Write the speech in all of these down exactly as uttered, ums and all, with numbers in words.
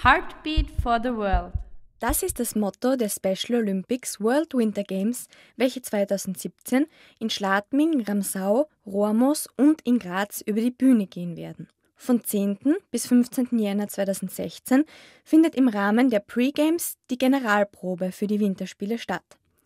Heartbeat for the World. Das ist das Motto der Special Olympics World Winter Games, welche zweitausendsiebzehn in Schladming, Ramsau, Rohrmoos und in Graz über die Bühne gehen werden. Von zehnten bis fünfzehnten Jänner zweitausendsechzehn findet im Rahmen der Pre-Games die Generalprobe für die Winterspiele statt.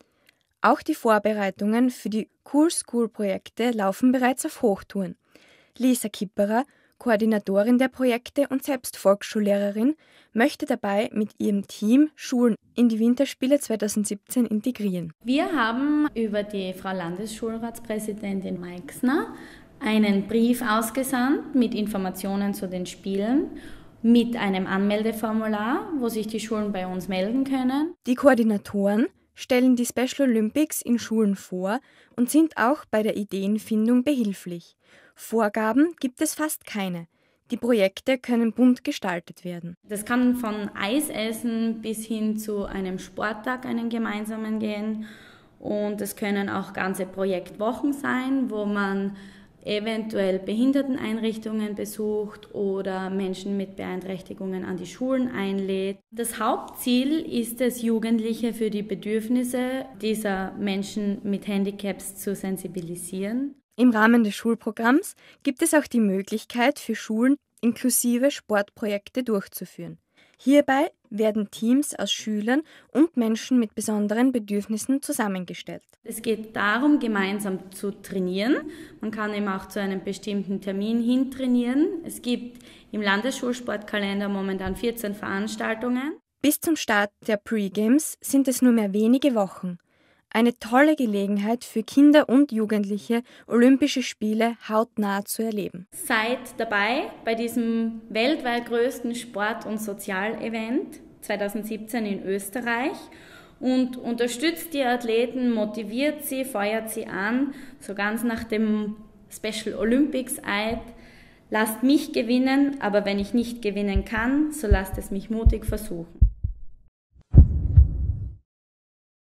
Auch die Vorbereitungen für die Cool School-Projekte laufen bereits auf Hochtouren. Lisa Kipperer, Koordinatorin der Projekte und selbst Volksschullehrerin, möchte dabei mit ihrem Team Schulen in die Winterspiele zweitausendsiebzehn integrieren. Wir haben über die Frau Landesschulratspräsidentin Meixner einen Brief ausgesandt mit Informationen zu den Spielen, mit einem Anmeldeformular, wo sich die Schulen bei uns melden können. Die Koordinatoren stellen die Special Olympics in Schulen vor und sind auch bei der Ideenfindung behilflich. Vorgaben gibt es fast keine. Die Projekte können bunt gestaltet werden. Das kann von Eisessen bis hin zu einem Sporttag, einen gemeinsamen gehen. Und es können auch ganze Projektwochen sein, wo man eventuell Behinderteneinrichtungen besucht oder Menschen mit Beeinträchtigungen an die Schulen einlädt. Das Hauptziel ist es, Jugendliche für die Bedürfnisse dieser Menschen mit Handicaps zu sensibilisieren. Im Rahmen des Schulprogramms gibt es auch die Möglichkeit für Schulen, inklusive Sportprojekte durchzuführen. Hierbei werden Teams aus Schülern und Menschen mit besonderen Bedürfnissen zusammengestellt. Es geht darum, gemeinsam zu trainieren. Man kann eben auch zu einem bestimmten Termin hin trainieren. Es gibt im Landesschulsportkalender momentan vierzehn Veranstaltungen. Bis zum Start der Pre-Games sind es nur mehr wenige Wochen. Eine tolle Gelegenheit für Kinder und Jugendliche, Olympische Spiele hautnah zu erleben. Seid dabei bei diesem weltweit größten Sport- und Sozialevent zweitausendsiebzehn in Österreich und unterstützt die Athleten, motiviert sie, feuert sie an, so ganz nach dem Special Olympics Eid. Lasst mich gewinnen, aber wenn ich nicht gewinnen kann, so lasst es mich mutig versuchen.